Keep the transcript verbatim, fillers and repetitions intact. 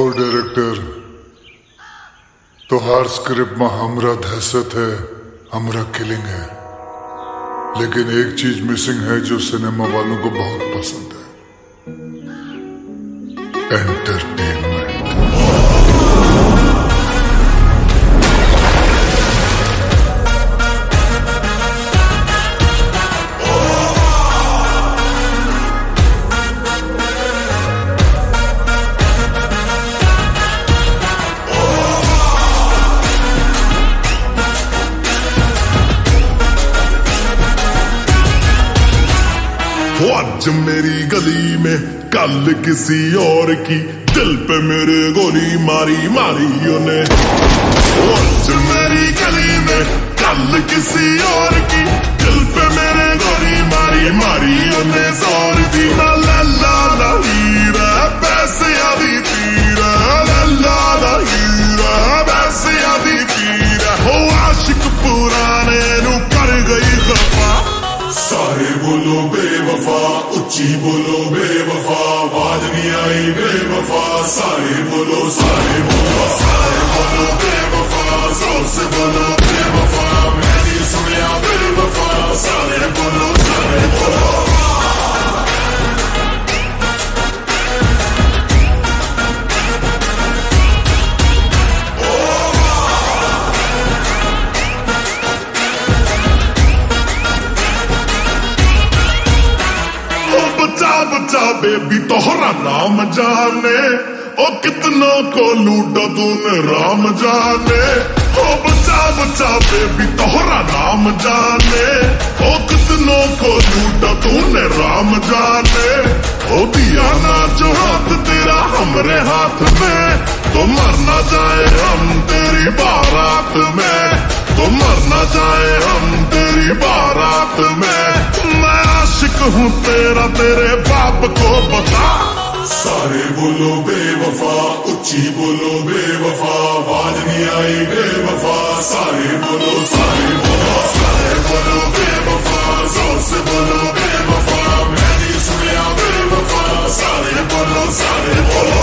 Director तो हर script में हमरा दहशत है, हमरा किलिंग है, लेकिन एक चीज मिसिंग है जो सिनेमा वालों को बहुत पसंद है, एंटरटेनमेंट। आज मेरी गली में कल किसी और की, दिल पे मेरे गोली मारी मारी उन्हें। आज मेरी गली में कल किसी और की, दिल पे मेरे गोली मारी मारी उन्हें। जोर दी ला ला ला हीरा पैसे आदि पीरा, ला ला ला हीरा पैसे आदि पीरा। हो आशिक पुराने नू कर गई खफा, सारे बोलो बेवफा, उच्ची बोलो बेवफा, आवाज नहीं आई बेवफा। सारे बोलो सारे बोलो सारे बोलो बेवफा, जोर से बोलो बेवफा, मैं नहीं सुनिया बेवफा। सारे बोलो सारे बोलो बचा बेबी तोहरा नाम जाने, ओ कितना को लूटा तूने राम जाने। ओ बचा बचा बेबी तोहरा नाम जाने, ओ कितना को लूटा तूने राम जाने। ओ दिया ना जो हाथ तेरा हमरे हाथ में, तो मर ना जाए हम तेरी बारात में, तो मर ना जाए हम तेरी बारात में। मैं आशिक हूँ तेरा तेरे बाप को बता। सारे बोलो बेवफा, उच्ची बोलो बेवफा, आवाज नहीं आई बेवफा। सारे बोलो सारे बोलो सारे बोलो बेवफा, जोर से बोलो बेवफा, मैं नहीं सुनिया बेवफा। सारे बोलो सारे बोलो